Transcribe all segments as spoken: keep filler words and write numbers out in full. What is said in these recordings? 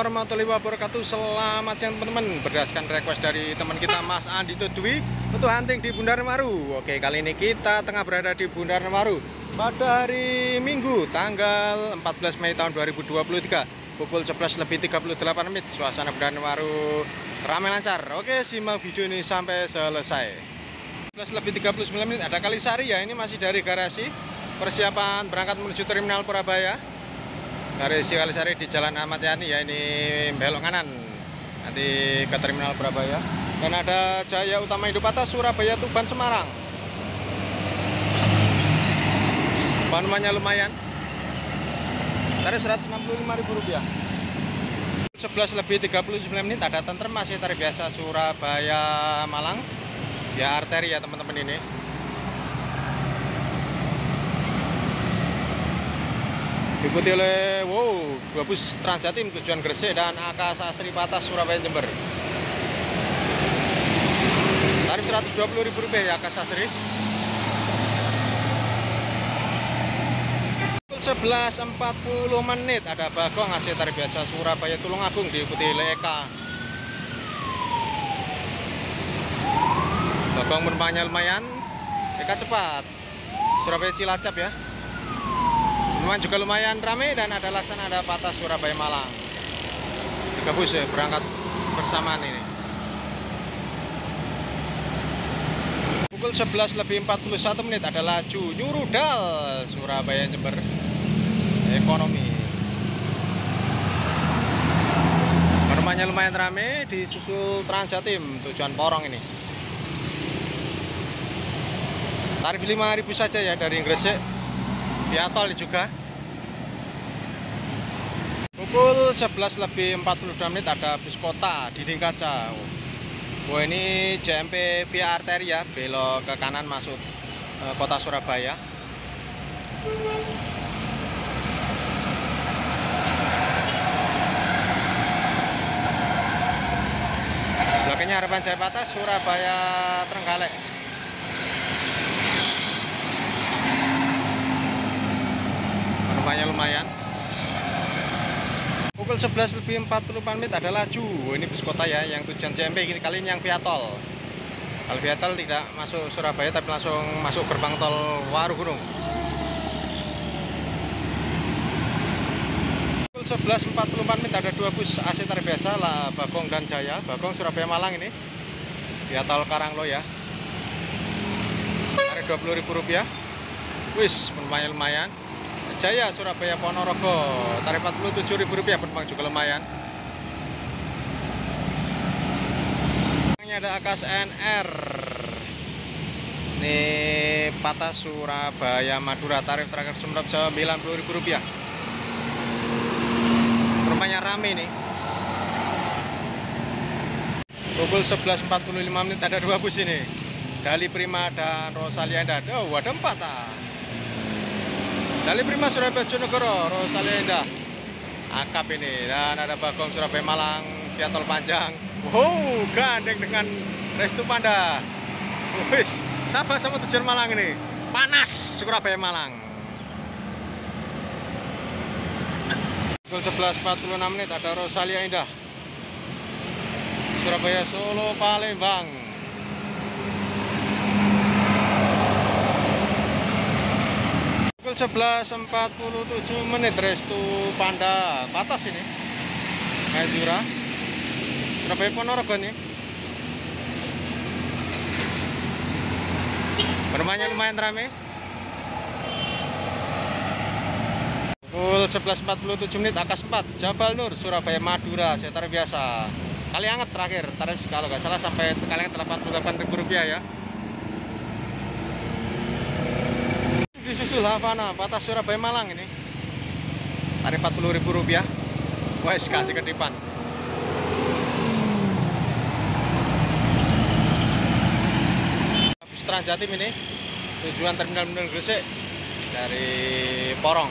warahmatullahi wabarakatuh. Selamat siang teman-teman. Berdasarkan request dari teman kita Mas Andi Tudwi untuk hunting di Bundaran Waru. Oke, kali ini kita tengah berada di Bundaran Waru pada hari Minggu tanggal empat belas Mei tahun dua ribu dua puluh tiga pukul sebelas lebih tiga puluh delapan menit. Suasana Bundaran Waru ramai lancar. Oke, simak video ini sampai selesai. sebelas lebih tiga puluh sembilan menit ada Kalisari ya. Ini masih dari garasi, persiapan berangkat menuju Terminal Purabaya. Dari Kalisari di Jalan Ahmad Yani ya, ini belok kanan nanti ke Terminal Purabaya. Dan ada Jaya Utama Indopata Surabaya Tuban Semarang. Bahan-bahannya lumayan. Tarif seratus enam puluh lima ribu rupiah. sebelas lebih tiga puluh sembilan menit ada Tentrem masih tarif biasa Surabaya Malang. Ya arteri ya teman-teman ini. Diikuti oleh wow, dua bus Transjatim tujuan Gresik dan Akasa Sri Patas Surabaya Jember. Tarif seratus dua puluh ribu rupiah ya Akasa Sri. sebelas empat puluh menit ada Bagong ngasih tarif biasa Surabaya Tulungagung diikuti oleh Eka. Bagong penumpangnya lumayan, Eka cepat. Surabaya Cilacap ya. Memang juga lumayan ramai dan ada Laksana, ada Patas Surabaya Malang. Tiga bus ya berangkat bersamaan ini. Pukul sebelas lebih empat puluh satu menit ada laju Nyurudal Surabaya Jember ekonomi. Rumahnya lumayan ramai, disusul Transjatim tujuan Porong ini. Tarif lima ribu saja ya dari Gresik. Via tol juga. Pukul sebelas lebih empat puluh dua menit ada bus kota dinding kaca. Wah, ini J M P via arteri ya, belok ke kanan masuk e, kota Surabaya. Belakangnya Harapan Jaya Patas Surabaya Trenggalek. Penumpangnya lumayan. Pukul sebelas lebih empat puluh empat menit ada laju. Ini bus kota ya yang tujuan J M P, kali ini yang via tol. Kalau via tol tidak masuk Surabaya tapi langsung masuk gerbang tol Waru Gunung. Pukul sebelas empat puluh empat menit ada dua bus A C tarif biasa lah, Bagong dan Jaya. Bagong Surabaya Malang ini via tol Karanglo ya. Tarif dua puluh ribu rupiah. Wis, penumpangnya lumayan. Jaya Surabaya Ponorogo tarif empat puluh tujuh ribu rupiah, penumpang juga lumayan. Ini ada Akas N R. Ini Patas Surabaya Madura tarif terakhir Sumeneb sembilan puluh ribu rupiah. Penumpangnya rame nih. Pukul sebelas empat puluh lima menit ada dua bus ini. Dali Prima dan Rosalia Indah. Oh, ada empat ah. Dali Prima Surabaya Jonegoro, Rosalia Indah Akap ini, dan ada Bagong Surabaya Malang via tol panjang. Wow, gandeng dengan Restu Panda. Wis, sabar sama tujuan Malang ini. Panas Surabaya Malang. Pukul sebelas empat puluh enam menit ada Rosalia Indah Surabaya Solo Palembang. Pukul sebelas empat puluh tujuh menit Restu Panda Patas ini Mazura Surabaya Ponorogo nih. Penumpangnya lumayan ramai. Pukul sebelas empat puluh tujuh menit Akas empat Jabal Nur Surabaya Madura saya tarif biasa. Kalianget terakhir tarif kalau nggak salah sampai Kalianget delapan puluh delapan ribu rupiah ya. Disusul Havana Patas Surabaya Malang ini tarif empat puluh ribu rupiah. Wes, kasih ketipan. Bus Transjatim ini tujuan Terminal Bundaran Gresik dari Porong.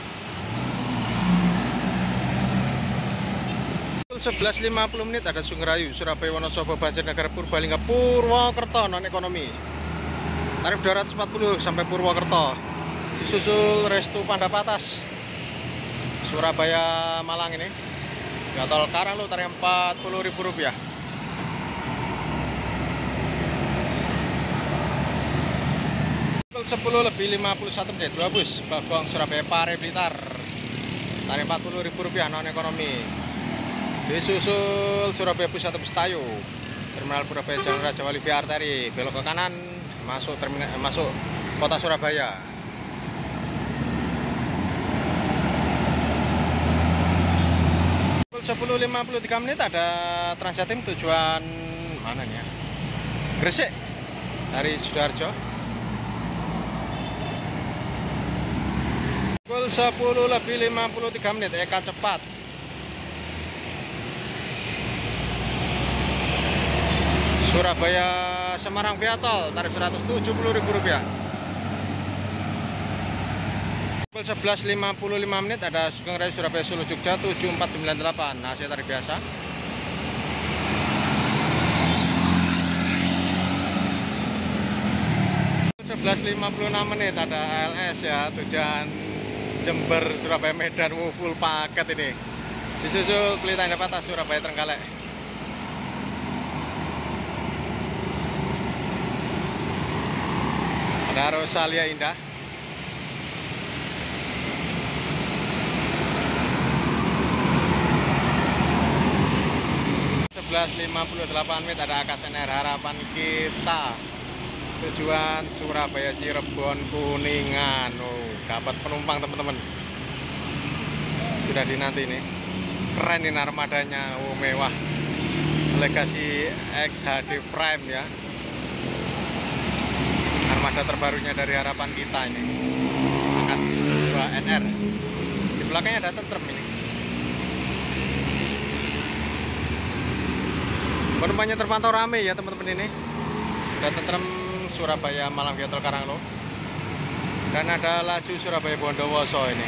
sebelas lima puluh menit ada Sungerayu Surabaya Wonosobo Banjarnegara Purbalingga Purwokerto non ekonomi. Tarif dua ratus empat puluh sampai Purwokerto. Disusul Restu Panda Patas Surabaya Malang ini. Ya tol Karang lo tarif empat puluh ribu rupiah. Pukul sepuluh lebih lima puluh satu menit, dua bus Bagong Surabaya Pare Blitar. Tarif empat puluh ribu rupiah non ekonomi. Disusul Surabaya Pusat Tebus Tayo. Terminal Purabaya Jalan Raja Wali via arteri, belok ke kanan masuk terminal eh, masuk kota Surabaya. Pukul sepuluh lima puluh tiga menit ada Transjatim tujuan mana nih ya? Gresik dari Sidoarjo. Pukul sepuluh lebih lima puluh tiga menit Eka Cepat. Surabaya Semarang via tol tarif seratus tujuh puluh ribu rupiah. Pukul sebelas lima puluh lima menit ada Sugeng Raya Surabaya Solo Jogja tujuh empat sembilan delapan, A C tarif biasa. Pukul sebelas lima puluh enam menit ada A L S ya, tujuan Jember Surabaya Medan, wow, full paket ini. Disusul Pelita Indah Patah Surabaya Trenggalek. Ada Rosalia Indah. sebelas lima puluh delapan menit ada A K S N R Harapan Kita tujuan Surabaya Cirebon Kuningan. Oh, dapat penumpang teman-teman. Sudah dinanti ini. Keren ini armadanya. Oh, mewah. Legasi X H D Prime ya. Armada terbarunya dari Harapan Kita ini. A K S dua N R. Di belakangnya ada tentrem ini. Penumpangnya terpantau rame ya teman-teman ini. Ada tentrem Surabaya Malang via tol Karanglo. Dan ada laju Surabaya Bondowoso ini.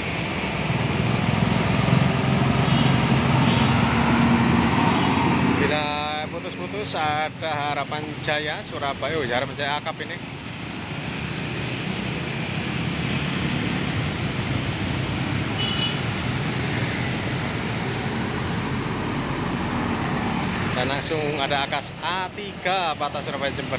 Bila putus-putus ada Harapan Jaya Surabaya. Oh, Harapan Jaya Akap ini. Dan langsung ada A K S A tiga Patah Surabaya Jember.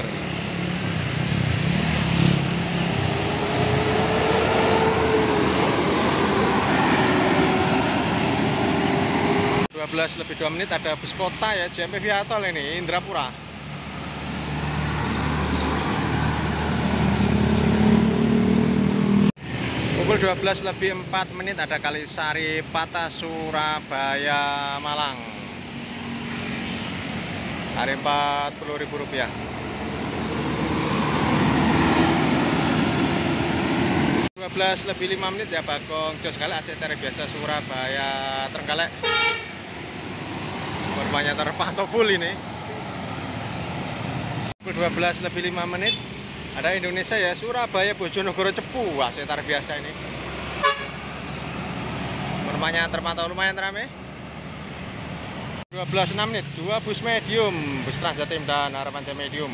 dua belas lebih dua menit ada bus kota ya, J M P via tol ini Indrapura. Pukul dua belas lebih empat menit ada Kalisari Patah Surabaya Malang. Tarif empat puluh ribu rupiah. dua belas lebih lima menit ya Bagong Jos Galek A C tarif biasa Surabaya Trenggalek. Korbannya terpantau full ini. Pukul dua belas lebih lima menit ada Indonesia ya Surabaya Bojonegoro Cepu A C tarif biasa ini. Korbannya terpantau lumayan ramai. dua belas enam menit dua bus medium, bus Transjatim dan Harapan Jaya medium.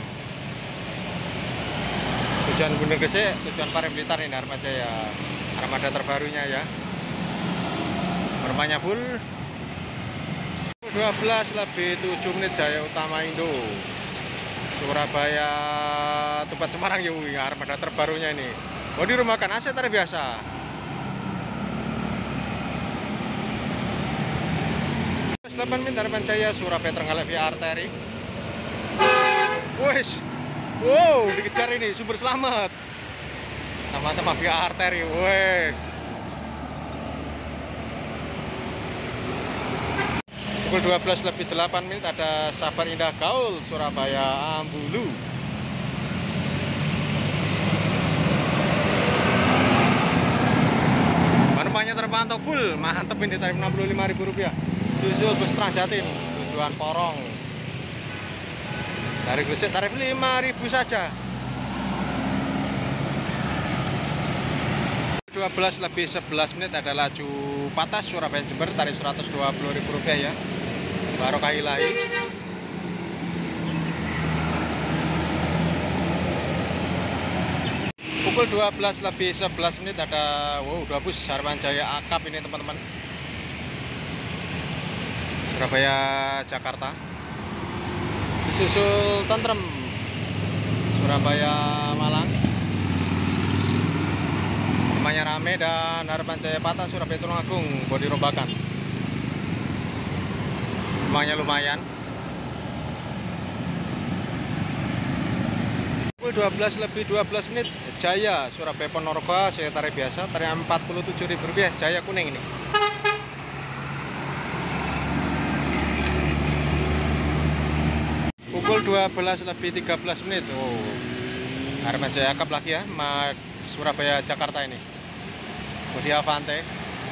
Tujuan Gunung Gresik, tujuan Pare Blitar ini Harapan Jaya. Armada terbarunya ya. Korbannya full. dua belas lebih tujuh menit Jaya Utama Indo Surabaya Tupat Semarang ya, armada terbarunya ini. Oh, di rumah kan A C tarif biasa. delapan menit Harapan Jaya Surabaya Trenggalek via arteri. Wes, wow, dikejar ini sumber selamat. Sama-sama via arteri, weh. Pukul dua belas lebih delapan menit ada Sabar Indah Gaul Surabaya Ambulu. Penumpangnya terpantau full, mantep ini tarif enam puluh lima ribu rupiah. Susul bus Transjatim tujuan Porong. Dari Gresik tarif lima ribu saja. dua belas lebih sebelas menit ada laju Patah Surabaya Jember tarif seratus dua puluh ribu rupiah ya. Barokah Ilahi. Pukul dua belas lebih sebelas menit ada wow dua bus Harapan Jaya Akap ini teman-teman. Surabaya Jakarta. Disusul tentrem Surabaya Malang. Rumahnya rame dan Harapan Jaya patah Surabaya Tulungagung bodi robakan. Rumahnya lumayan. Pukul dua belas lebih dua belas menit Jaya Surabaya Ponorogo saya tarif biasa tarif empat puluh tujuh ribu rupiah Jaya kuning ini. Pukul dua belas lebih tiga belas menit. Oh, Harapan Jaya Cup lagi ya, Surabaya Jakarta ini. Budi Avante.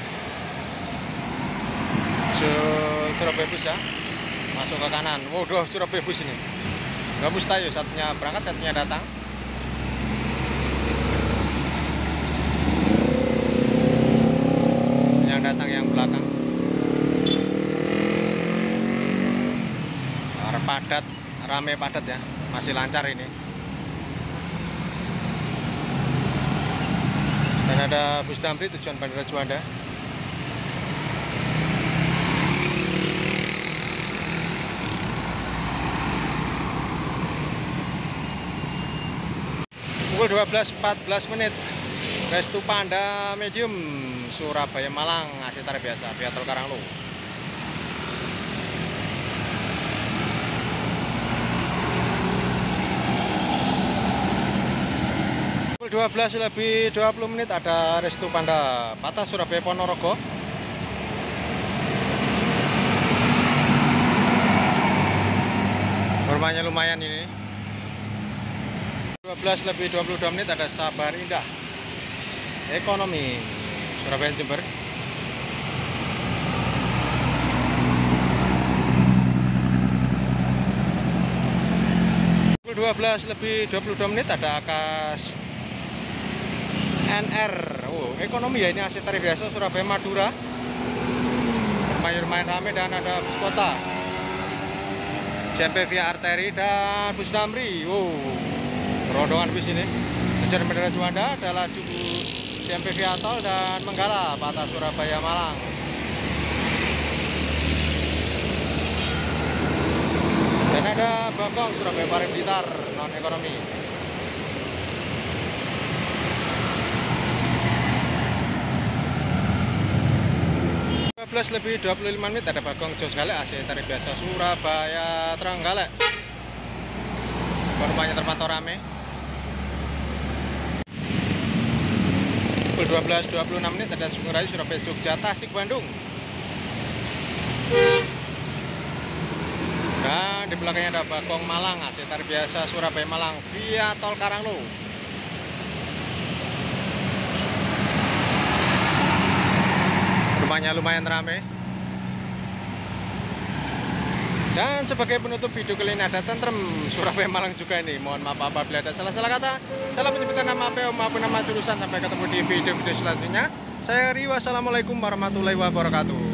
Surabaya bus ya. Masuk ke kanan. Waduh, Surabaya bus ini. Dua bus tayo, satunya berangkat, satunya datang. Yang datang yang belakang. Padat, rame padat ya, masih lancar ini. Dan ada bus Damri tujuan Bandara Juanda. Pukul dua belas empat belas menit Restu Panda Medium Surabaya Malang ngasih tarif biasa via tol Karanglo. Pukul dua belas lebih dua puluh menit ada Restu Panda patah Surabaya Ponorogo. Rumahnya lumayan ini. dua belas lebih dua puluh dua menit ada Sabar Indah Ekonomi Surabaya Jember. Pukul dua belas lebih dua puluh dua menit ada Akas N R. Oh, Ekonomi ya, ini hasil tarif biasa Surabaya Madura. Lumayan rame dan ada bus kota J M P via arteri dan bus Damri. Wow, rombongan bus ini tujuan Bandara Juanda ada laju J M P via tol dan Menggala patah Surabaya Malang. Dan ada Bagong Surabaya Pare Blitar non ekonomi. dua belas lebih dua puluh lima menit ada Bagong Jos Galek A C tarif biasa Surabaya Trenggalek. Rumahnya terpantau rame. Pukul dua belas dua puluh enam menit ada Sungurayu Surabaya Jogja Tasik Bandung. Dan di belakangnya ada Bagong Malang A C tarif biasa Surabaya Malang via tol Karanglo. Rumahnya lumayan rame. Dan sebagai penutup video kali ini ada tentrem Surabaya Malang juga ini. Mohon maaf apabila ada salah-salah kata. Salam menyebutkan nama P O maupun nama jurusan. Sampai ketemu di video-video selanjutnya. Saya Ri, wassalamualaikum warahmatullahi wabarakatuh.